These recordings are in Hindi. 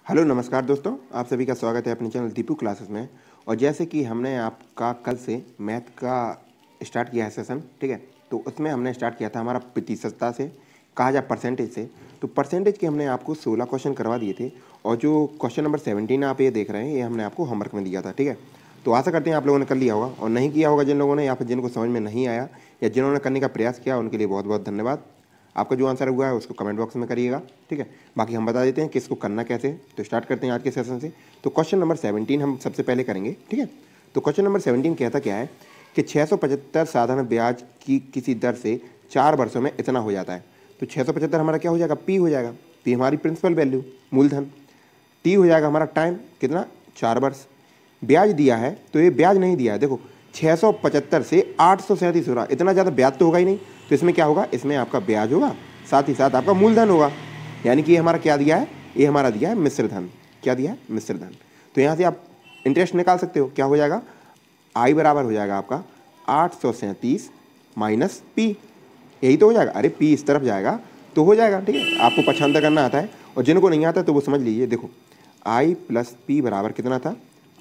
हेलो नमस्कार दोस्तों, आप सभी का स्वागत है अपने चैनल दीपू क्लासेस में। और जैसे कि हमने आपका कल से मैथ का स्टार्ट किया है सेशन, ठीक है। तो उसमें हमने स्टार्ट किया था हमारा प्रतिशतता से, कहा जाए परसेंटेज से। तो परसेंटेज के हमने आपको 16 क्वेश्चन करवा दिए थे और जो क्वेश्चन नंबर 17 आप ये देख रहे हैं, ये हमने आपको होमवर्क में दिया था, ठीक है। तो आशा करते हैं आप लोगों ने कर लिया होगा, और नहीं किया होगा जिन लोगों ने, या फिर जिनको समझ में नहीं आया या जिन्होंने करने का प्रयास किया, उनके लिए बहुत बहुत धन्यवाद। आपका जो आंसर हुआ है उसको कमेंट बॉक्स में करिएगा, ठीक है। बाकी हम बता देते हैं कि इसको करना कैसे है। तो स्टार्ट करते हैं आज के सेशन से। तो क्वेश्चन नंबर 17 हम सबसे पहले करेंगे, ठीक है। तो क्वेश्चन नंबर 17 कहता क्या है कि 675 साधारण ब्याज की किसी दर से 4 वर्षों में इतना हो जाता है। तो 675 हमारा क्या हो जाएगा, पी हो जाएगा। पी हमारी प्रिंसिपल वैल्यू, मूलधन। टी हो जाएगा हमारा टाइम, कितना, 4 वर्ष। ब्याज दिया है, तो ये ब्याज नहीं दिया है, देखो 675 से 837 हो रहा, इतना ज़्यादा ब्याज तो होगा ही नहीं। तो इसमें क्या होगा, इसमें आपका ब्याज होगा, साथ ही साथ आपका मूलधन होगा। यानी कि ये हमारा क्या दिया है, ये हमारा दिया है मिश्र धन। क्या दिया है, मिश्र धन। तो यहाँ से आप इंटरेस्ट निकाल सकते हो, क्या हो जाएगा, आई बराबर हो जाएगा आपका 837 माइनस पी। यही तो हो जाएगा। अरे पी इस तरफ जाएगा तो हो जाएगा, ठीक है। आपको पछांतर करना आता है, और जिनको नहीं आता तो वो समझ लीजिए। देखो आई प्लस पी बराबर कितना था,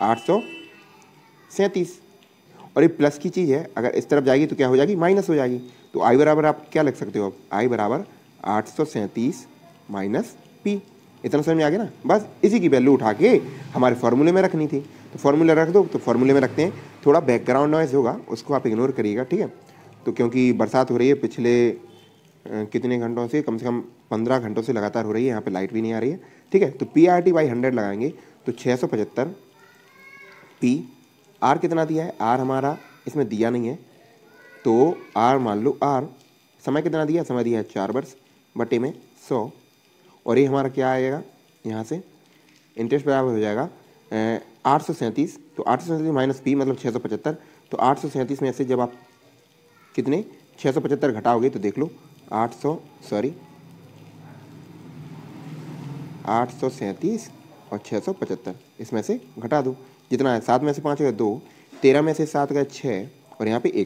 837। और ये प्लस की चीज़ है, अगर इस तरफ जाएगी तो क्या हो जाएगी, माइनस हो जाएगी। तो आई बराबर आप क्या लिख सकते हो, अब आई बराबर 837 माइनस पी। इतना समझ में आ गया ना। बस इसी की वैल्यू उठा के हमारे फॉर्मूले में रखनी थी। तो फॉर्मूला रख दो। तो फॉर्मूले में रखते हैं, थोड़ा बैकग्राउंड नॉइज़ होगा, उसको आप इग्नोर करिएगा, ठीक है। तो क्योंकि बरसात हो रही है पिछले कितने घंटों से कम 15 घंटों से लगातार हो रही है, यहाँ पे लाइट भी नहीं आ रही है, ठीक है। तो पी आर टी बाई 100 लगाएंगे तो 675 पी। आर कितना दिया है, आर हमारा इसमें दिया नहीं है, तो आर मान लो आर। समय कितना दिया, समय दिया है 4 वर्ष, बटे में 100। और ये हमारा क्या आएगा, यहाँ से इंटरेस्ट बराबर हो जाएगा 837। तो 837 माइनस पी मतलब 675। तो 837 में से जब आप कितने 675 घटाओगे तो देख लो 837 और 675 इसमें से घटा दो, जितना है 7 में से 5 गए 2, 13 में से 7 गए 6, और यहाँ पे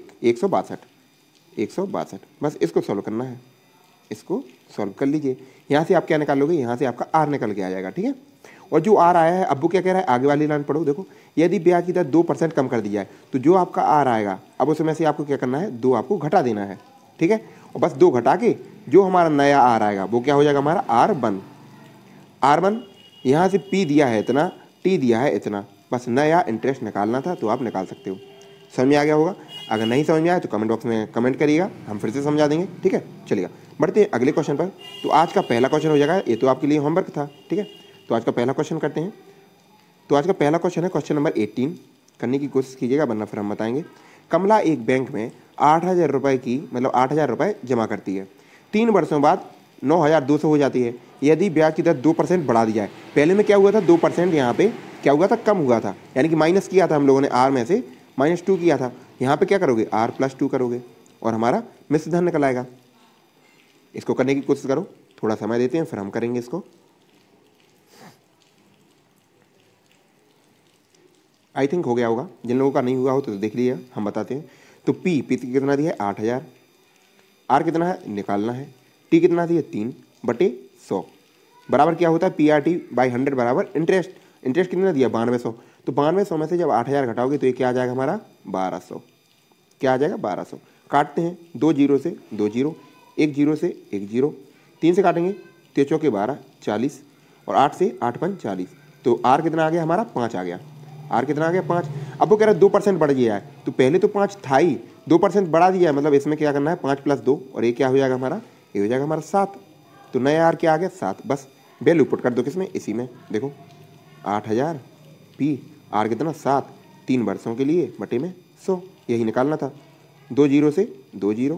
162। बस इसको सॉल्व करना है, इसको सॉल्व कर लीजिए। यहाँ से आप क्या निकालोगे, यहाँ से आपका आर निकल के आ जाएगा, ठीक है। और जो आर आया है, अब वो क्या कह रहा है, आगे वाली लाइन पढ़ो। देखो यदि ब्याज की दर 2% कम कर दी जाए तो जो आपका आर आएगा, अब उसमें से आपको क्या करना है, 2 आपको घटा देना है, ठीक है। और बस 2 घटा के जो हमारा नया आर आएगा वो क्या हो जाएगा, हमारा R1। यहाँ से P दिया है इतना, T दिया है इतना, बस नया इंटरेस्ट निकालना था, तो आप निकाल सकते हो। समझ में आ गया होगा। अगर नहीं समझ में आया तो कमेंट बॉक्स में कमेंट करिएगा, हम फिर से समझा देंगे, ठीक है। चलिएगा बढ़ते हैं अगले क्वेश्चन पर। तो आज का पहला क्वेश्चन हो जाएगा, ये तो आपके लिए होमवर्क था, ठीक है। तो आज का पहला क्वेश्चन करते हैं। तो आज का पहला क्वेश्चन है क्वेश्चन नंबर 18। करने की कोशिश कीजिएगा, वरना फिर हम बताएंगे। कमला एक बैंक में 8,000 रुपये की, मतलब 8,000 रुपये जमा करती है। 3 वर्षों बाद 9,200 हो जाती है। यदि ब्याज की दर 2% बढ़ा दी जाए। पहले में क्या हुआ था, 2% यहाँ पे क्या हुआ था, कम हुआ था, यानी कि माइनस किया था हम लोगों ने, आर में से -2 किया था। यहाँ पे क्या करोगे, R+2 करोगे और हमारा मिश्र धन निकल आएगा। इसको करने की कोशिश करो, थोड़ा समय देते हैं फिर हम करेंगे इसको। आई थिंक हो गया होगा, जिन लोगों का नहीं हुआ हो तो देख लीजिए, हम बताते हैं। तो पी कितना दिया है, 8,000। आर कितना है, निकालना है। टी कितना दिया, 3/100 बराबर क्या होता है, PRT/100 बराबर इंटरेस्ट। इंटरेस्ट कितना दिया, 9200। तो 9200 में से जब 8,000 घटाओगे तो ये क्या आ जाएगा हमारा, 1200। क्या आ जाएगा, 1200। काटते हैं, 2 जीरो से 2 जीरो, 1 जीरो से 1 जीरो, 3 से काटेंगे, 3 चौके 12, 40, और 8 से 8 पंच 40। तो आर कितना आ गया हमारा, 5 आ गया। आर कितना आ गया, 5। अब वो कह रहा है 2% बढ़ गया है, तो पहले तो 5 था ही, 2% बढ़ा दिया है, मतलब इसमें क्या करना है, 5 + 2, और ये क्या हो जाएगा हमारा, ये हो जाएगा हमारा 7। तो नया आर क्या आ गया, 7। बस वैल्यू पुट कर दो किसमें, इसी में। देखो 8,000 पी, आर कितना 7, 3 वर्षों के लिए, बटे में 100, यही निकालना था। 2 जीरो से 2 जीरो,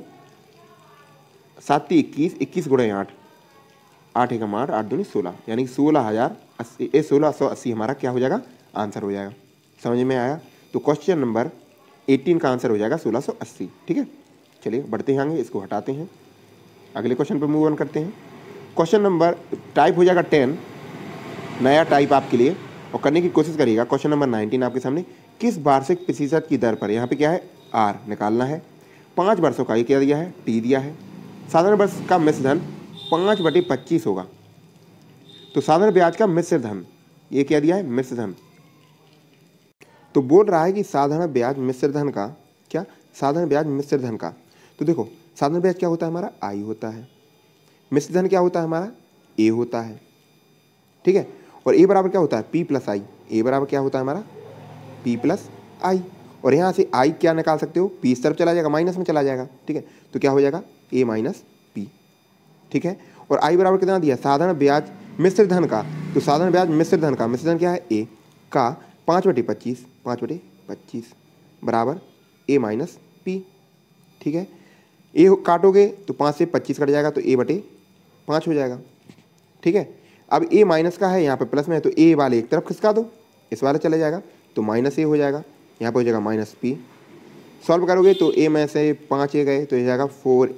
7 × 21, 21 × 8, 8 × 8, 8 दूनी 16, यानी 16,080 हमारा क्या हो जाएगा, आंसर हो जाएगा। समझ में आया। तो क्वेश्चन नंबर 18 का आंसर हो जाएगा 1680, ठीक है। चलिए बढ़ते हैं आगे, इसको हटाते हैं, अगले क्वेश्चन पर मूव ऑन करते हैं। क्वेश्चन नंबर टाइप हो जाएगा 10, नया टाइप आपके लिए, और करने की कोशिश करिएगा। क्वेश्चन नंबर 19 आपके सामने, किस वार्षिक प्रतिशत की दर पर, यहाँ पे क्या है, आर निकालना है। 5 वर्षों का ये क्या दिया है, टी दिया है। साधारण वर्ष का मिश्र धन 5/25 होगा। तो साधारण ब्याज का मिश्र धन ये क्या दिया है, मिश्र धन। तो बोल रहा है कि साधारण ब्याज मिश्र धन का, क्या, साधारण ब्याज मिश्र धन का। तो देखो साधारण ब्याज क्या होता है हमारा, आई होता है। मिश्र धन क्या होता है हमारा, ए होता है, ठीक है। और ए बराबर क्या होता है, पी प्लस आई। ए बराबर क्या होता है हमारा, पी प्लस आई। और यहाँ से आई क्या निकाल सकते हो, पी इस तरफ चला जाएगा, माइनस में चला जाएगा, ठीक है। तो क्या हो जाएगा, ए माइनस पी, ठीक है। और आई बराबर कितना दिया, साधारण ब्याज मिश्र धन का। तो साधारण ब्याज मिश्र धन का, मिश्र धन क्या है, ए का 5/25, 5/25 बराबर ए माइनस पी, ठीक है। ए काटोगे तो 5 से 25 कट जाएगा, तो a/5 हो जाएगा, ठीक है। अब ए माइनस का है, यहाँ पे प्लस में है, तो ए वाले एक तरफ खिसका दो, इस वाले चले जाएगा, तो माइनस ए हो जाएगा, यहाँ पे हो जाएगा माइनस पी। सॉल्व करोगे तो ए में से 5 ए गए तो हो जाएगा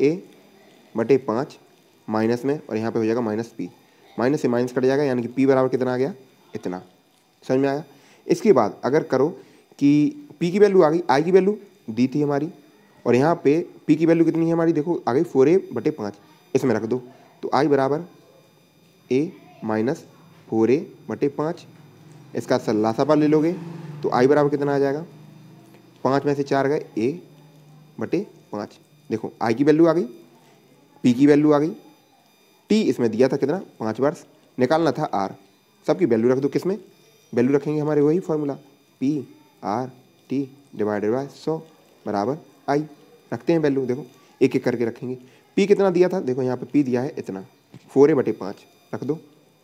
4a/5 माइनस में, और यहाँ पे हो जाएगा माइनस पी। माइनस से माइनस कट जाएगा, यानी कि पी बराबर कितना आ गया, इतना। समझ में आया। इसके बाद अगर करो कि पी की वैल्यू आ गई, आई की वैल्यू दी थी हमारी, और यहाँ पे पी की वैल्यू कितनी है हमारी, देखो आ गई 4a/5, इसमें रख दो। तो आई बराबर ए माइनस 4a/5, इसका सल्लासा ले लोगे तो आई बराबर कितना आ जाएगा, 5 में से 4 गए, a/5। देखो आई की वैल्यू आ गई, पी की वैल्यू आ गई, टी इसमें दिया था कितना, 5 वर्ष, निकालना था आर। सबकी वैल्यू रख दो, किस में वैल्यू रखेंगे, हमारे वही formula P R T divided by 100 बराबर आई। रखते हैं वैल्यू, देखो एक एक करके रखेंगे। पी कितना दिया था, देखो यहाँ पे पी दिया है इतना, 4a/5 रख दो,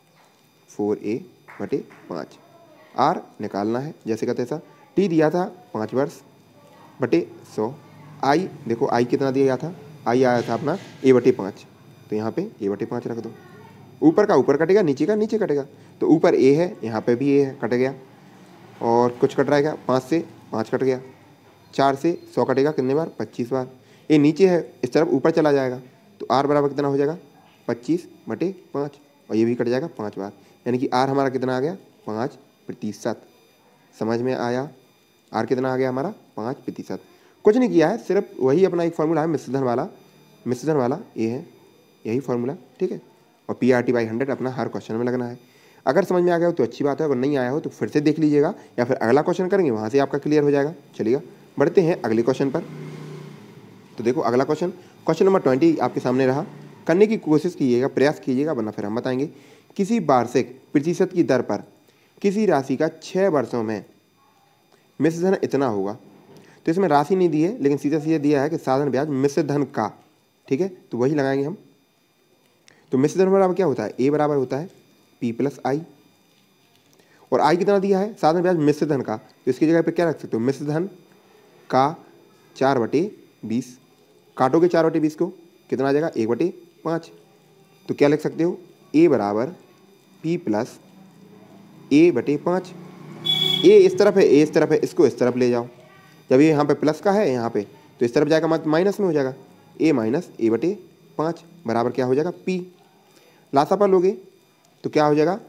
4a/5। आर निकालना है जैसे का तैसा। टी दिया था 5 वर्ष बटे 100। आई देखो आई कितना दिया था, आई आया था अपना a/5, तो यहाँ पे a/5 रख दो। ऊपर का ऊपर कटेगा, नीचे का नीचे कटेगा, तो ऊपर ए है, यहाँ पे भी ए है, कट गया। और कुछ कट रहेगा, 5 से 5 कट गया, 4 से 100 कटेगा, कितने बार, 25 बार। ये नीचे है, इस तरफ ऊपर चला जाएगा, तो आर बराबर कितना हो जाएगा, 25/5, और ये भी कट जाएगा 5 बार, यानी कि आर हमारा कितना आ गया, 5%। समझ में आया, आर कितना आ गया हमारा, 5%। कुछ नहीं किया है, सिर्फ वही अपना एक फार्मूला है मिश्रधन वाला ये है, यही फार्मूला, ठीक है। और PRT/100 अपना हर क्वेश्चन में लगना है। अगर समझ में आ गया हो तो अच्छी बात है, अगर नहीं आया हो तो फिर से देख लीजिएगा, या फिर अगला क्वेश्चन करेंगे, वहाँ से आपका क्लियर हो जाएगा। चलिएगा बढ़ते हैं अगले क्वेश्चन पर। तो देखो अगला क्वेश्चन नंबर 20 आपके सामने रहा। करने की कोशिश कीजिएगा, प्रयास कीजिएगा, वरना फिर हम बताएंगे। किसी वार्षिक प्रतिशत की दर पर किसी राशि का 6 वर्षों में मिश्र धन इतना होगा। तो इसमें राशि नहीं दी है, लेकिन सीधा सीधा दिया है कि साधारण ब्याज मिश्र धन का, ठीक है। तो वही लगाएंगे हम। तो मिश्र धन बराबर क्या होता है, ए बराबर होता है पी प्लस आई, और आई कितना दिया है, साधारण ब्याज मिश्र धन का, तो इसकी जगह पे क्या रख सकते हो, मिश्र धन का 4/20। काटोगे 4/20 को, कितना आ जाएगा, 1/5। तो क्या लिख सकते हो, ए बराबर पी प्लस a/5। ए इस तरफ है, ए इस तरफ है, इसको इस तरफ ले जाओ। जब ये यहाँ पे प्लस का है यहाँ पे, तो इस तरफ जाएगा माइनस में हो जाएगा, a माइनस a/5 बराबर क्या हो जाएगा, p। लासापा लोगे तो क्या हो जाएगा,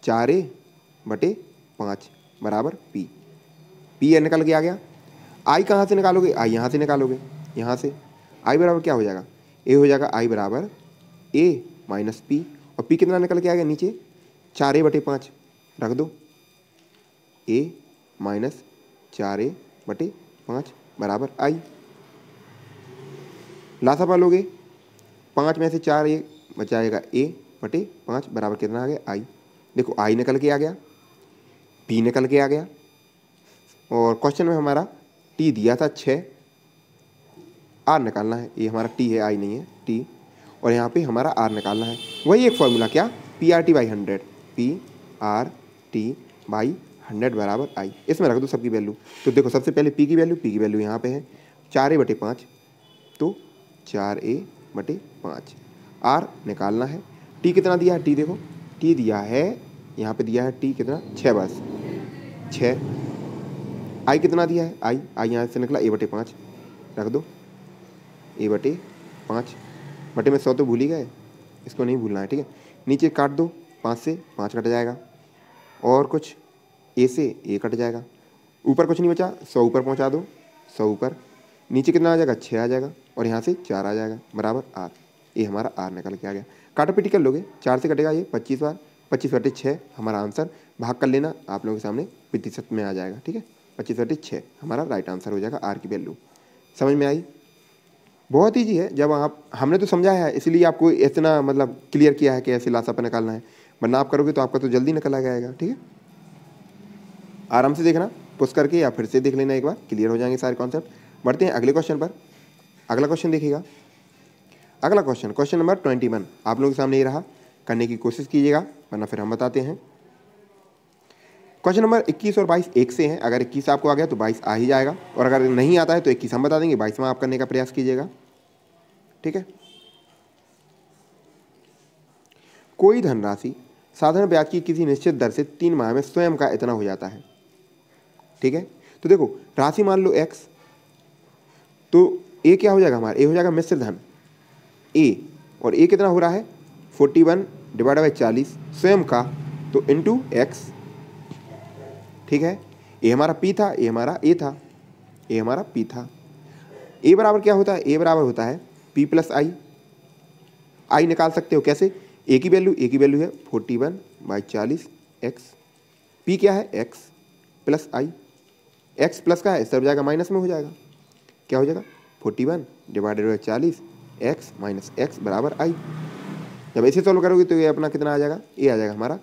4a/5 बराबर p। p निकल के आ गया। आई कहाँ से निकालोगे, आई यहाँ से निकालोगे, यहाँ से आई बराबर क्या हो जाएगा, ए हो जाएगा आई बराबर a माइनस p, और p कितना निकल के आ गया नीचे, 4a/5 रख दो, a माइनस 4a/5 बराबर आई। लासापा लोगे, 5 में से 4 ए बचाएगा, a/5 बराबर कितना आ गया, आई। देखो आई निकल के आ गया, p निकल के आ गया, और क्वेश्चन में हमारा t दिया था 6, r निकालना है। ये हमारा t है, आई नहीं है, t, और यहाँ पे हमारा r निकालना है। वही एक फॉर्मूला, क्या, PRT/100, PRT/100 बराबर आई। इसमें रख दो सबकी वैल्यू। तो देखो सबसे पहले p की वैल्यू यहाँ पे है 4a/5, तो 4a/5। r निकालना है। t कितना दिया है, t देखो t दिया है, यहाँ पे दिया है t कितना, 6 बस 6। i कितना दिया है, i यहाँ से निकला a/5 रख दो, a/5 बटे में 100 तो भूल ही गए, इसको नहीं भूलना है, ठीक है। नीचे काट दो, 5 से 5 कट जाएगा, और कुछ a से a कट जाएगा, ऊपर कुछ नहीं बचा, 100 ऊपर पहुँचा दो, 100 ऊपर, नीचे कितना आ जाएगा, 6 आ जाएगा, और यहाँ से 4 आ जाएगा बराबर r। ये हमारा r निकल के आ गया। काटा पीटी कर लोगे, 4 से कटेगा ये 25 बार, 25/6 हमारा आंसर भाग कर लेना, आप लोगों के सामने प्रतिशत में आ जाएगा। ठीक है, 25/6 हमारा राइट आंसर हो जाएगा आर की वैल्यू। समझ में आई? बहुत ईजी है। जब आप, हमने तो समझाया है इसलिए आपको इतना मतलब क्लियर किया है कि ऐसे लासापा निकालना है, वरना आप करोगे तो आपका तो जल्दी निकल आ जाएगा। ठीक है, आराम से देखना, पुश करके या फिर से देख लेना, एक बार क्लियर हो जाएंगे सारे कॉन्सेप्ट। बढ़ते हैं अगले क्वेश्चन पर। अगला क्वेश्चन देखिएगा। अगला क्वेश्चन, क्वेश्चन नंबर 21 आप लोगों के सामने ये रहा, करने की कोशिश कीजिएगा वरना फिर हम बताते हैं। क्वेश्चन नंबर 21 और 22 एक से हैं। अगर 21 आपको आ गया तो 22 आ ही जाएगा, और अगर नहीं आता है तो 21 हम बता देंगे, 22वां आप करने का प्रयास कीजिएगा। ठीक है, कोई धनराशि साधारण ब्याज की किसी निश्चित दर से 3 माह में स्वयं का इतना हो जाता है। ठीक है, तो देखो राशि मान लो x, तो ए क्या हो जाएगा हमारा, ए हो जाएगा मिश्र धन ए, और ए कितना हो रहा है 41/40 स्वयं का, तो इंटू एक्स। ठीक है, ए हमारा पी था, ए हमारा ए था, ए हमारा पी था। ए बराबर क्या होता है, ए बराबर होता है पी प्लस आई। आई निकाल सकते हो कैसे, ए की वैल्यू है 41/40 एक्स, पी क्या है X plus I, X plus का है इस तरफ जाएगा माइनस में हो जाएगा, क्या हो जाएगा 41/40 एक्स माइनस एक्स बराबर आई। जब ऐसे सॉल्व करोगे तो ये अपना कितना आ जाएगा, ये आ जाएगा हमारा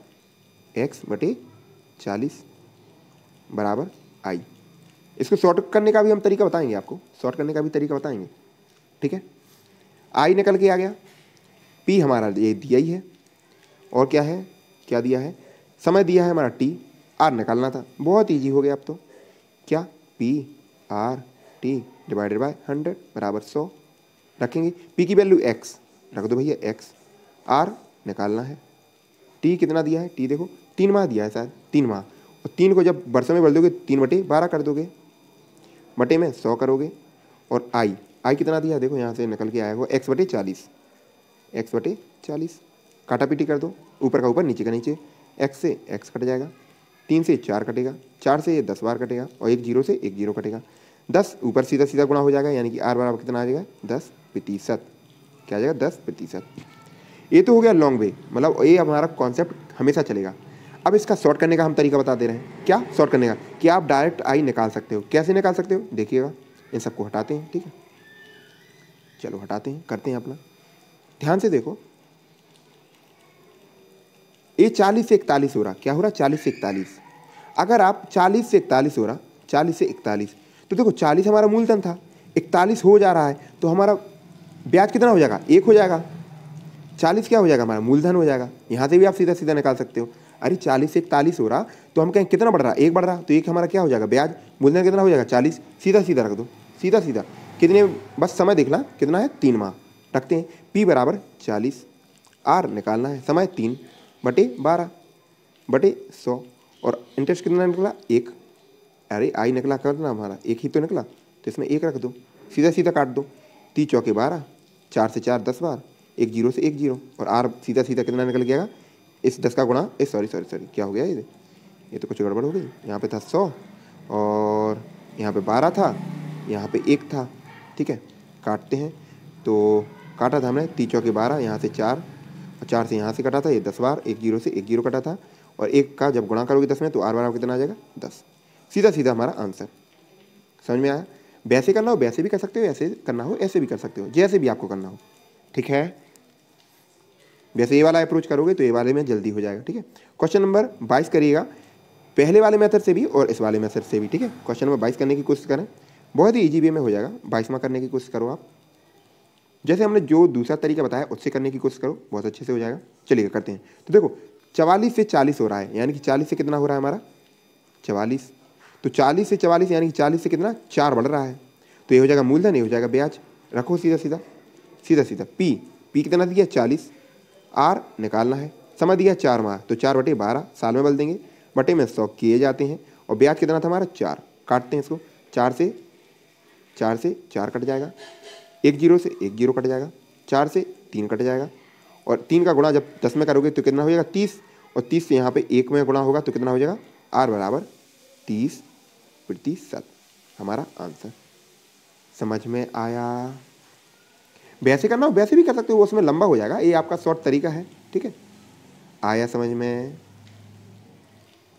x/40 बराबर आई। इसको शॉर्ट करने का भी हम तरीका बताएंगे आपको, शॉर्ट करने का भी तरीका बताएंगे। ठीक है, आई निकल के आ गया, पी हमारा ये दिया ही है, और क्या है, क्या दिया है, समय दिया है हमारा टी, आर निकालना था, बहुत ईजी हो गया अब तो। क्या, P R T divided by 100 बराबर 100 रखेंगे। पी की वैल्यू एक्स रख दो भैया, एक्स, आर निकालना है, टी कितना दिया है, टी देखो 3 माह दिया है शायद, 3 माह, और 3 को जब वर्षों में बदल दोगे 3/12 कर दोगे, बटे में 100 करोगे, और आई, आई कितना दिया है देखो यहाँ से निकल के आया हो x/40, x/40 काटा पीटी कर दो, ऊपर का ऊपर नीचे का नीचे, x से x कट जाएगा, 3 से 4 कटेगा, 4 से ये 10 बार कटेगा, और एक जीरो से एक जीरो कटेगा, 10 ऊपर सीधा सीधा गुणा हो जाएगा, यानी कि आर बराबर कितना आ जाएगा 10%। क्या आ जाएगा 10%। ये तो हो गया लॉन्ग वे, मतलब ये हमारा कॉन्सेप्ट हमेशा चलेगा। अब इसका शॉर्ट करने का हम तरीका बता दे रहे हैं। क्या शॉर्ट करने का, कि आप डायरेक्ट आई निकाल सकते हो। कैसे निकाल सकते हो देखिएगा, इन सबको हटाते हैं। ठीक है, चलो हटाते हैं, करते हैं अपना, ध्यान से देखो। ये 40 से 41 हो रहा, क्या हो रहा 40 से 41। अगर आप 40 से 41 हो रहा, 40 से 41, तो देखो 40 हमारा मूलधन था, 41 हो जा रहा है, तो हमारा ब्याज कितना हो जाएगा, 1 हो जाएगा। 40 क्या हो जाएगा हमारा मूलधन हो जाएगा। यहाँ से भी आप सीधा सीधा निकाल सकते हो। अरे 40 से 41 हो रहा, तो हम कहें कितना बढ़ रहा, 1 बढ़ रहा, तो 1 हमारा क्या हो जाएगा ब्याज, मूलधन कितना हो जाएगा 40, सीधा सीधा रख दो, सीधा सीधा कितने, बस समय देखना कितना है 3 माह रखते हैं। पी बराबर 40, आर निकालना है, समय 3/12/100, और इंटरेस्ट कितना निकला 1। अरे आई निकला करना हमारा 1 ही तो निकला, तो इसमें 1 रख दो, सीधा सीधा काट दो, 3 चौके 12, 4 से 4 10 बार, एक जीरो से एक जीरो, और आर सीधा सीधा कितना निकल गया, इस 10 का गुणा, सॉरी क्या हो गया ये तो कुछ गड़बड़ हो गई। यहाँ पे था 100, और यहाँ पे 12 था, यहाँ पे 1 था। ठीक है, काटते हैं, तो काटा था हमने 3 चौके 12, यहाँ से 4, और 4 से यहाँ से कटा था ये 10 बार, एक जीरो से एक जीरो कटा था, और 1 का जब गुणा करोगे 10 में, तो आर बराबर कितना आ जाएगा 10। सीधा सीधा हमारा आंसर। समझ में आया? वैसे करना हो वैसे भी कर सकते हो, ऐसे करना हो ऐसे भी कर सकते हो, जैसे भी आपको करना हो। ठीक है, वैसे ये वाला अप्रोच करोगे तो ये वाले में जल्दी हो जाएगा। ठीक है, क्वेश्चन नंबर 22 करिएगा, पहले वाले मेथड से भी और इस वाले मेथड से भी। ठीक है, क्वेश्चन नंबर 22 करने की कोशिश करें, बहुत ही ईजी वे में हो जाएगा। 22वां करने की कोशिश करो आप, जैसे हमने जो दूसरा तरीका बताया उससे करने की कोशिश करो, बहुत अच्छे से हो जाएगा। चलिए करते हैं। तो देखो 44 से 40 हो रहा है, यानी कि 40 से कितना हो रहा है हमारा 44, तो 40 से 44 यानी कि 40 से कितना 4 बढ़ रहा है, तो ये हो जाएगा मूलधन, ये हो जाएगा ब्याज। रखो सीधा सीधा सीधा सीधा, पी कितना दिया 40, आर निकालना है, समय दिया 4 माह, तो 4/12 साल में बदल देंगे, बटे में 100 किए जाते हैं, और ब्याज कितना था हमारा 4। काटते हैं इसको, 4 से 4 कट जाएगा, एक जीरो से एक जीरो कट जाएगा, 4 से 3 कट जाएगा, और 3 का गुणा जब 10 में करोगे तो कितना हो जाएगा 30, और 30 से यहाँ पे 1 में गुणा होगा तो कितना हो जाएगा, आर बराबर 30%। हमारा आंसर। समझ में आया? वैसे करना हो वैसे भी कर सकते हो, उसमें लंबा हो जाएगा, ये आपका शॉर्ट तरीका है। ठीक है, आया समझ में?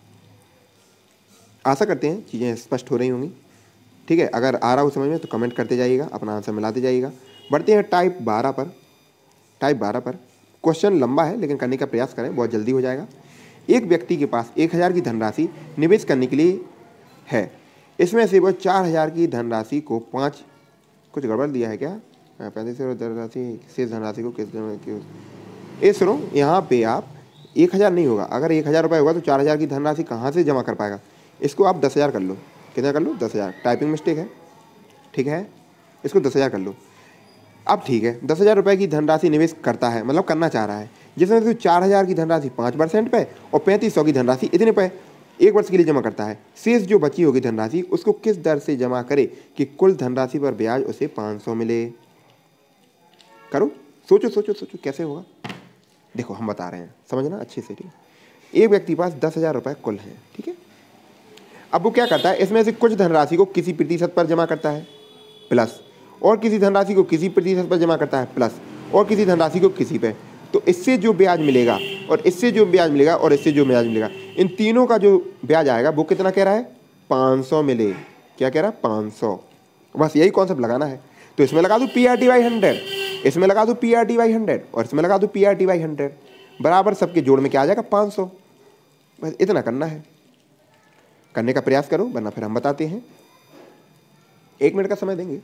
आशा करते हैं चीज़ें स्पष्ट हो रही होंगी। ठीक है, अगर आ रहा हो समझ में तो कमेंट करते जाइएगा, अपना आंसर मिलाते जाइएगा। बढ़ते हैं टाइप 12 पर। टाइप 12 पर क्वेश्चन लंबा है लेकिन करने का प्रयास करें, बहुत जल्दी हो जाएगा। एक व्यक्ति के पास 1000 की धनराशि निवेश करने के लिए है। इसमें से वह 4000 की धनराशि को 5 कुछ गड़बड़ दिया है क्या? 35 धनराशि शेष धनराशि को किस सुनो, यहाँ पे आप 1000 नहीं होगा। अगर 1000 रुपये होगा तो 4000 की धनराशि कहाँ से जमा कर पाएगा? इसको आप 10,000 कर लो। कितना कर लो? 10,000। टाइपिंग मिस्टेक है, ठीक है, इसको 10,000 कर लो। अब ठीक है, 10,000 रुपये की धनराशि निवेश करता है, मतलब करना चाह रहा है, जिसमें से 4000 की धनराशि 5% पे और 3500 की धनराशि इतने पे 1 वर्ष के लिए जमा करता है। शेष जो बची होगी धनराशि उसको किस दर से जमा करे कि कुल धनराशि पर ब्याज उसे 500 मिले? करो, सोचो सोचो सोचो कैसे होगा। देखो हम बता रहे हैं, समझना अच्छे से, ठीक है। एक व्यक्ति के पास 10,000 रुपये कुल है, ठीक है। अब वो क्या करता है, इसमें से कुछ धनराशि को किसी प्रतिशत पर जमा करता है प्लस, और किसी धनराशि को किसी प्रतिशत पर जमा करता है प्लस, और किसी धनराशि को किसी पे। तो इससे जो ब्याज मिलेगा और इससे जो ब्याज मिलेगा और इससे जो ब्याज मिलेगा, इन तीनों का जो ब्याज आएगा वो कितना कह रहा है? 500 मिले। क्या कह रहा है? 500। बस यही कॉन्सेप्ट लगाना है। तो इसमें लगा दूँ PRT/100, इसमें लगा दूँ PRT/100 और इसमें लगा दूँ PRT/100, बराबर सबके जोड़ में क्या आ जाएगा? 500। बस इतना करना है, करने का प्रयास करो, वरना फिर हम बताते हैं। 1 मिनट का समय देंगे।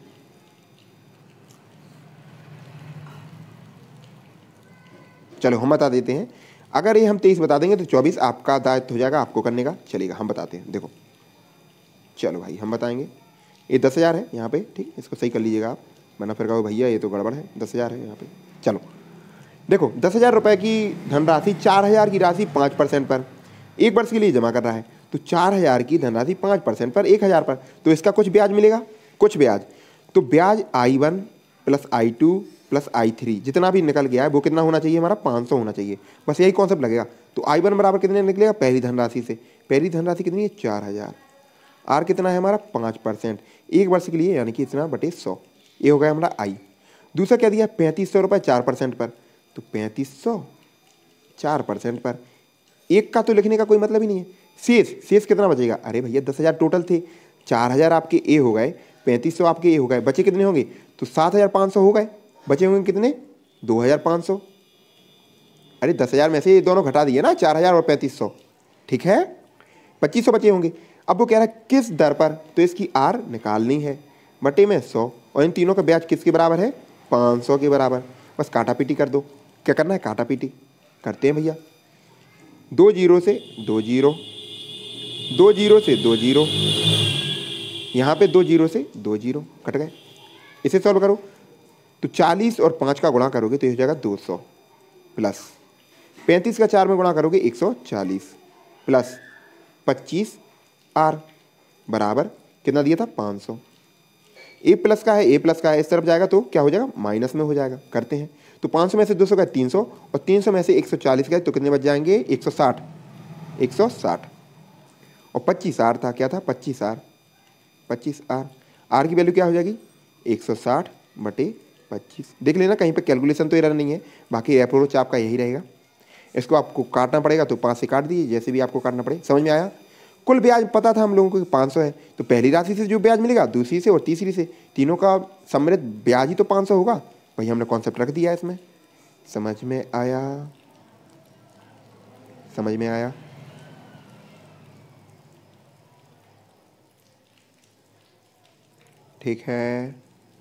चलो हम बता देते हैं। अगर ये हम 23 बता देंगे तो 24 आपका दायित्व हो जाएगा, आपको करने का। चलेगा, हम बताते हैं। देखो चलो भाई हम बताएंगे। ये 10,000 है यहाँ पे, ठीक, इसको सही कर लीजिएगा आप, वरना फिर कहो भैया ये तो गड़बड़ है। 10,000 है यहाँ पे। चलो देखो, 10,000 रुपये की धनराशि 4000 की राशि 5% पर 1 वर्ष के लिए जमा कर रहा है। तो 4000 की धनराशि 5% पर 1000 पर, तो इसका कुछ ब्याज मिलेगा, कुछ ब्याज। तो ब्याज I1 plus I2 plus I3 जितना भी निकल गया है वो कितना होना चाहिए? हमारा 500 होना चाहिए। बस यही कॉन्सेप्ट लगेगा। तो I1 बराबर कितने निकलेगा? पहली धनराशि से। पहली धनराशि कितनी है? 4000। आर कितना है हमारा? 5%, 1 वर्ष के लिए, यानी कि इतना बटे 100। ये हो गया हमारा I। दूसरा क्या दिया? 3500 रुपये 4% पर। तो 3500 4% पर, एक का तो लिखने का कोई मतलब ही नहीं है। शेष कितना बचेगा? अरे भैया 10,000 टोटल थे, 4000 आपके ए हो गए, 3500 आपके ए हो गए, बचे कितने होंगे? तो 7,500 हो गए, बचे होंगे कितने? 2,500। अरे 10,000 में से ये दोनों घटा दिए ना, 4000 और 3500, ठीक है, 2500 बचे होंगे। अब वो कह रहा है किस दर पर, तो इसकी आर निकालनी है, बटे में 100, और इन तीनों का ब्याज किसके बराबर है? 500 के बराबर। बस काटा पीटी कर दो। क्या करना है? काटा पीटी करते हैं भैया। 2 जीरो से 2 जीरो, 2 जीरो से 2 जीरो, यहाँ पे 2 जीरो से 2 जीरो कट गए। इसे सॉल्व करो तो 40 और 5 का गुणा करोगे तो ये हो जाएगा 200, प्लस 35 का 4 में गुणा करोगे 140, प्लस 25 आर बराबर कितना दिया था? 500। ए प्लस का है, ए प्लस का है, इस तरफ जाएगा तो क्या हो जाएगा? माइनस में हो जाएगा। करते हैं तो 500 में से 200 गए 300, और 300 में से 140 गए तो कितने बच जाएंगे? 160, 160, और 25 आर था। क्या था? 25 आर, 25 आर। आर की वैल्यू क्या हो जाएगी? 160 बटे 25। देख लेना कहीं पे कैलकुलेशन तो एरर नहीं है, बाकी अप्रोच आपका यही रहेगा। इसको आपको काटना पड़ेगा तो 5 से काट दीजिए, जैसे भी आपको काटना पड़े। समझ में आया? कुल ब्याज पता था हम लोगों को कि 500 है, तो पहली राशि से जो ब्याज मिलेगा, दूसरी से और तीसरी से, तीनों का सम्मिलित ब्याज ही तो 500 होगा। भाई हमने कॉन्सेप्ट रख दिया इसमें। समझ में आया? समझ में आया? ठीक है,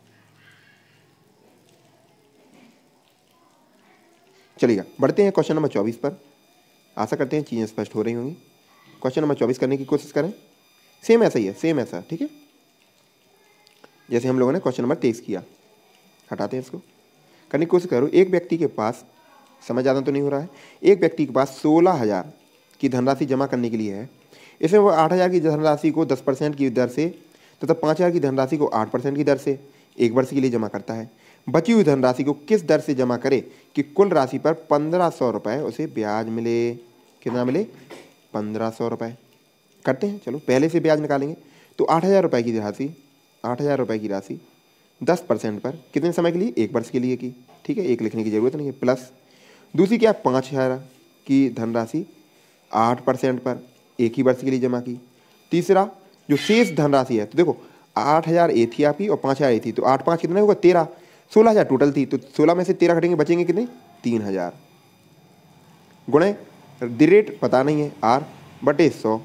चलिएगा बढ़ते हैं क्वेश्चन नंबर 24 पर। आशा करते हैं चीज़ें स्पष्ट हो रही होंगी। क्वेश्चन नंबर 24 करने की कोशिश करें। सेम ऐसा ही है, सेम ऐसा, ठीक है, जैसे हम लोगों ने क्वेश्चन नंबर 23 किया। हटाते हैं इसको, करने की कोशिश करो। एक व्यक्ति के पास, समझ ज़्यादा तो नहीं हो रहा है, एक व्यक्ति के पास 16,000 की धनराशि जमा करने के लिए है। इसमें वो 8,000 की धनराशि को 10% की दर से तथा 5,000 की धनराशि को 8% की दर से 1 वर्ष के लिए जमा करता है। बची हुई धनराशि को किस दर से जमा करे कि कुल राशि पर 1500 रुपये उसे ब्याज मिले? कितना मिले? 1500 रुपये। करते हैं, चलो पहले से ब्याज निकालेंगे। तो 8,000 रुपये की राशि, 8,000 रुपये की राशि 10% पर कितने समय के लिए? 1 वर्ष के लिए की, ठीक है, एक लिखने की जरूरत नहीं है। प्लस दूसरी क्या? 5,000 की धनराशि 8% पर 1 ही वर्ष के लिए जमा की। तीसरा जो शेष धनराशि है, तो देखो 8,000 ए थी आपकी और 5,000 ए थी, तो 8 5 कितना होगा 13, 16,000 टोटल थी, तो 16 में से 13 घटेंगे, बचेंगे कितने 3,000 गुणे द रेट पता नहीं है आर बटे 100,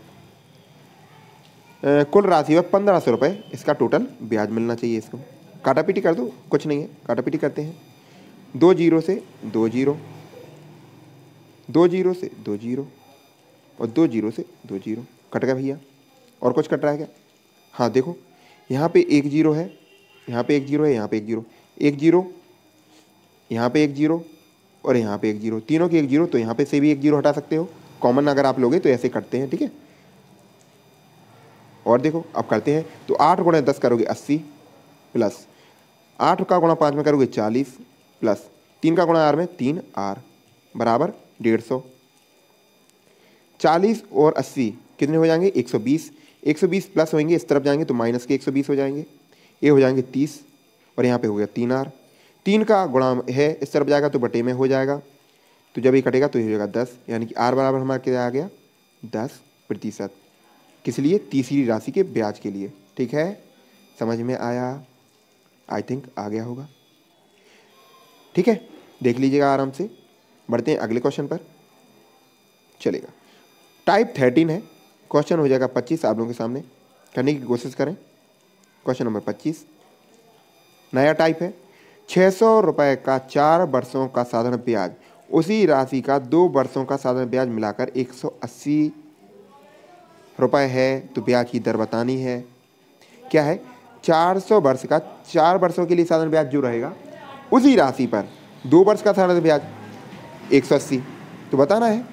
कुल राशि है 1,500 रुपये, इसका टोटल ब्याज मिलना चाहिए। इसको काटापीटी कर दो, कुछ नहीं है, काटापीटी करते हैं। 2 जीरो से 2 जीरो, 2 जीरो से 2 जीरो और 2 जीरो से 2 जीरो, कट गया भैया। और कुछ कट रहा है क्या? हाँ देखो, यहाँ पे 1 जीरो है, यहाँ पे 1 जीरो है, यहाँ पे 1 जीरो, 1 जीरो, यहाँ पे 1 जीरो और यहाँ पे 1 जीरो, तीनों के 1 जीरो, तो यहाँ पे से भी 1 जीरो हटा सकते हो, कॉमन अगर आप लोगे तो ऐसे कटते हैं, ठीक है। और देखो अब करते हैं, तो 8 गुणे 10 करोगे 80 प्लस 8 का गुणा 5 में करोगे 40 प्लस 3 का गुणा आर में 3 आर बराबर 150। 40 और 80 कितने हो जाएंगे 120, 120 प्लस होंगे इस तरफ जाएंगे तो माइनस के 120 हो जाएंगे, ये हो जाएंगे 30 और यहाँ पे हो गया 3 आर, 3 का गुणा है इस तरफ जाएगा तो बटे में हो जाएगा, तो जब ये कटेगा तो ये हो जाएगा 10, यानी कि आर बराबर हमारा क्या आ गया 10%। किस लिए? तीसरी राशि के ब्याज के लिए। ठीक है, समझ में आया? आई थिंक आ गया होगा। ठीक है, देख लीजिएगा आराम से। बढ़ते हैं अगले क्वेश्चन पर, चलेगा। टाइप 13 है, क्वेश्चन हो जाएगा 25 आप लोगों के सामने, करने की कोशिश करें। क्वेश्चन नंबर 25 नया टाइप है। 600 रुपये का 4 वर्षों का साधारण ब्याज, उसी राशि का 2 वर्षों का साधारण ब्याज मिलाकर 180 रुपये है, तो ब्याज की दर बतानी है। क्या है? 400 वर्ष का 4 वर्षों के लिए साधारण ब्याज जो रहेगा, उसी राशि पर 2 वर्ष का साधारण ब्याज 180, तो बताना है।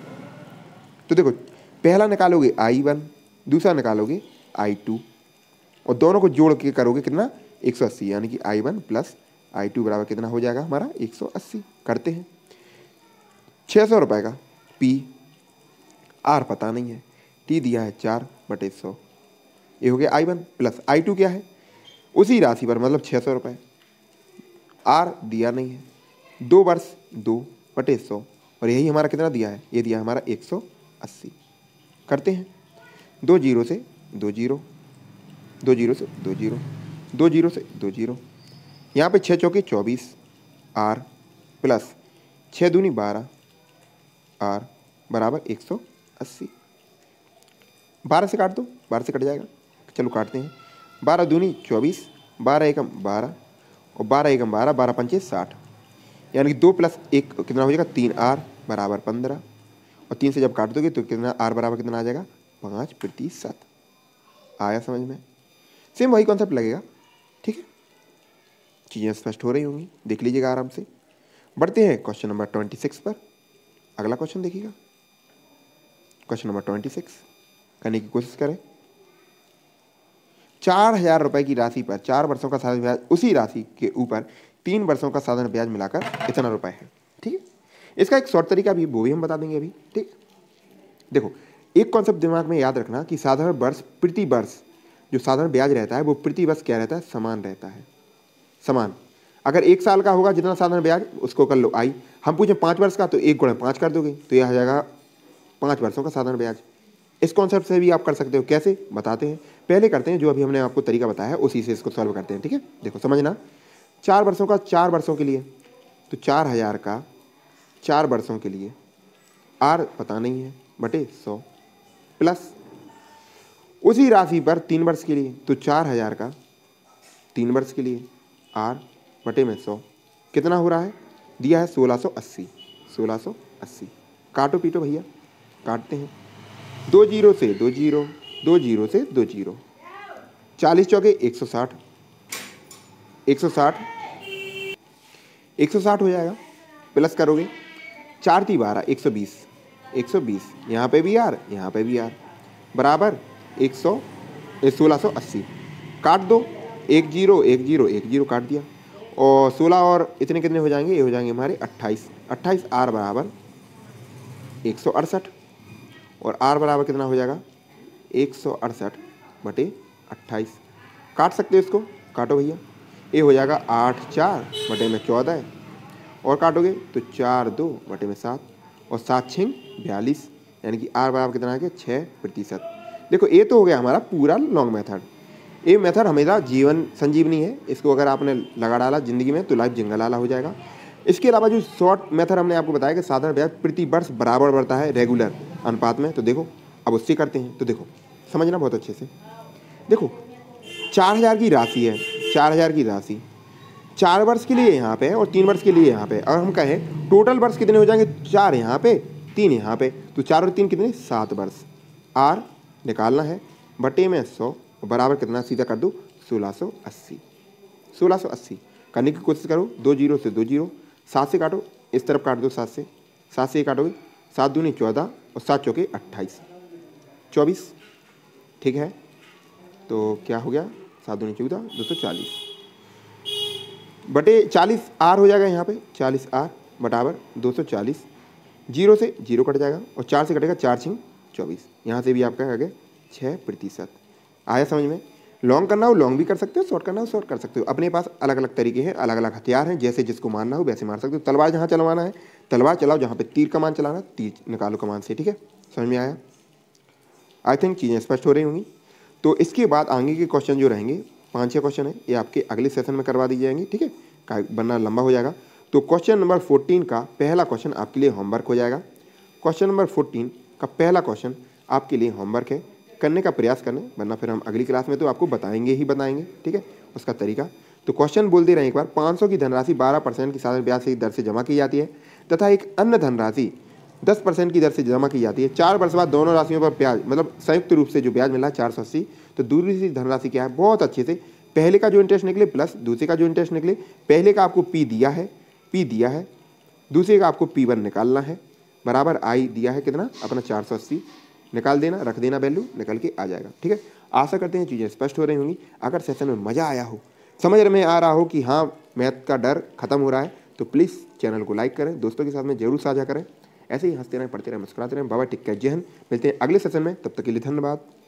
तो देखो, पहला निकालोगे I1, दूसरा निकालोगे I2 और दोनों को जोड़ के करोगे कितना 180, यानी कि I1 प्लस I2 बराबर कितना हो जाएगा हमारा 180। करते हैं। 600 रुपये का P, R पता नहीं है, T दिया है 4/100, ये हो गया I1 प्लस I2 क्या है उसी राशि पर, मतलब 600 रुपये, R दिया नहीं है, 2 वर्ष 2/100 और यही हमारा कितना दिया है, ये दिया है हमारा 180। करते हैं। 2 जीरो से 2 जीरो, 2 जीरो से 2 जीरो, 2 जीरो से 2 जीरो, यहाँ पे 6 चौके 24 R प्लस 6 दूनी 12 R बराबर 180। 12 से काट दो, 12 से कट जाएगा, चलो काटते हैं। 12 दूनी 24, 12 एकम 12 और 12 एकम 12, 12 पंचे 60, यानी कि 2 प्लस 1 कितना हो जाएगा 3 R बराबर 15 और 3 से जब काट दोगे तो कितना R बराबर कितना आ जाएगा 5%। आया समझ में? सेम वही कॉन्सेप्ट लगेगा। ठीक है, चीज़ें स्पष्ट हो रही होंगी, देख लीजिएगा आराम से। बढ़ते हैं क्वेश्चन नंबर 26 पर। अगला क्वेश्चन देखिएगा, क्वेश्चन नंबर 26 करने की कोशिश करें। 4,000 रुपये की राशि पर 4 वर्षों का साधारण ब्याज, उसी राशि के ऊपर 3 वर्षों का साधारण ब्याज मिलाकर इतना रुपए है। ठीक है, इसका एक शॉर्ट तरीका भी वो भी हम बता देंगे अभी। ठीक, देखो एक कॉन्सेप्ट दिमाग में याद रखना कि साधारण वर्ष प्रति वर्ष जो साधारण ब्याज रहता है वो प्रति वर्ष क्या रहता है, समान रहता है। समान, अगर 1 साल का होगा जितना साधारण ब्याज उसको कर लो I, हम पूछे 5 वर्ष का तो 1 गुणे 5 कर दोगे तो यह आ जाएगा 5 वर्षों का साधारण ब्याज। इस कॉन्सेप्ट से भी आप कर सकते हो। कैसे बताते हैं, पहले करते हैं जो अभी हमने आपको तरीका बताया है उसी से इसको सॉल्व करते हैं। ठीक है, देखो समझना। 4 वर्षों का 4 वर्षों के लिए, तो 4,000 का 4 वर्षों के लिए R पता नहीं है बटे 100 प्लस उसी राशि पर 3 वर्ष के लिए, तो 4,000 का 3 वर्ष के लिए R बटे में 100 कितना हो रहा है, दिया है 1680। 1680 काटो पीटो भैया, काटते हैं। 2 जीरो से 2 जीरो, 2 जीरो से 2 जीरो, 40 चौके 160, 160 160 हो जाएगा। प्लस करोगे 4 × 12 120, 120 यहाँ पे भी R यहाँ पे भी R बराबर 1680। काट दो, 1 जीरो 1 जीरो 1 जीरो काट दिया और 16 और इतने कितने हो जाएंगे, ये हो जाएंगे हमारे 28। 28 R बराबर 168 और R बराबर कितना हो जाएगा 168 बटे 28। काट सकते हो इसको, काटो भैया, ये हो जाएगा 8 4 बटे में 14 और काटोगे तो 4 2 बटे में 7 और 7 6 42, यानी कि R बराबर कितना आ गया 6%। देखो ये तो हो गया हमारा पूरा लॉन्ग मेथड। ये मेथड हमेशा जीवन संजीवनी है, इसको अगर आपने लगा डाला ज़िंदगी में तो लाइफ जंगलाला हो जाएगा। इसके अलावा जो शॉर्ट मेथड हमने आपको बताया कि साधारण ब्याज प्रति वर्ष बराबर बढ़ता है रेगुलर अनुपात में, तो देखो अब उससे करते हैं। तो देखो समझना बहुत अच्छे से, देखो 4000 की राशि है, 4000 की राशि 4 वर्ष के लिए यहाँ पे और 3 वर्ष के लिए यहाँ पे। और हम कहें टोटल वर्ष कितने हो जाएंगे, 4 यहाँ पे 3 यहाँ पे, तो 4 और 3 कितने, 7 वर्ष। आर निकालना है, बटे में 100 बराबर कितना, सीधा कर दो 1680। 1680 करने की कोशिश करो, 2 जीरो से 2 जीरो, 7 से काटो, इस तरफ काट दो 7 से, 7 से काटोगे 7 दूनी 14 और 7 चौके 28, 24। ठीक है, तो क्या हो गया, 7 दूनी 14, 240 बटे 40 आर हो जाएगा यहाँ पे, 40 आर बराबर 240। जीरो से जीरो कट जाएगा और 4 से कटेगा 4 छिंग 24। यहाँ से भी आपका आ गया 6%। आया समझ में। लॉन्ग करना हो लॉन्ग भी कर सकते हो, शॉर्ट करना हो शॉर्ट कर सकते हो। अपने पास अलग अलग तरीके हैं, अलग अलग हथियार हैं, जैसे जिसको मारना हो वैसे मार सकते हो। तलवार जहाँ चलवाना है तलवार चलाओ, जहाँ पे तीर कमान चलाना तीर निकालो कमान से। ठीक है, समझ में आया। आई थिंक चीज़ें स्पष्ट हो रही होंगी। तो इसके बाद आगे के क्वेश्चन जो रहेंगे 5-6 क्वेश्चन है, ये आपके अगले सेशन में करवा दी जाएंगे। ठीक है, बनना लंबा हो जाएगा। तो क्वेश्चन नंबर 14 का पहला क्वेश्चन आपके लिए होमवर्क हो जाएगा। क्वेश्चन नंबर 14 का पहला क्वेश्चन आपके लिए होमवर्क है, करने का प्रयास करना, वरना फिर हम अगली क्लास में तो आपको बताएंगे ही बताएंगे। ठीक है, उसका तरीका। तो क्वेश्चन बोल दे रहे हैं एक बार, 500 की धनराशि 12% की साधारण ब्याज की दर से जमा की जाती है तथा एक अन्य धनराशि 10% की दर से जमा की जाती है। 4 वर्ष बाद दोनों राशियों पर ब्याज, मतलब संयुक्त रूप से जो ब्याज मिला है 480। तो दूसरी धनराशि क्या है, बहुत अच्छे से पहले का जो इंटरेस्ट निकले प्लस दूसरे का जो इंटरेस्ट निकले। पहले का आपको पी दिया है, दूसरे का आपको P1 निकालना है, बराबर आई दिया है कितना अपना 480, निकाल देना, रख देना, वैल्यू निकल के आ जाएगा। ठीक है, आशा करते हैं चीज़ें स्पष्ट हो रही होंगी। अगर सेशन में मज़ा आया हो, समझ में आ रहा हो कि हाँ मैथ का डर खत्म हो रहा है, तो प्लीज़ चैनल को लाइक करें, दोस्तों के साथ में जरूर साझा करें। ऐसे ही हंसते रहें, पढ़ते रहें, मुस्कुराते रहें। बाबा टिक जय हिंद। मिलते हैं अगले सेशन में, तब तक के लिए धन्यवाद।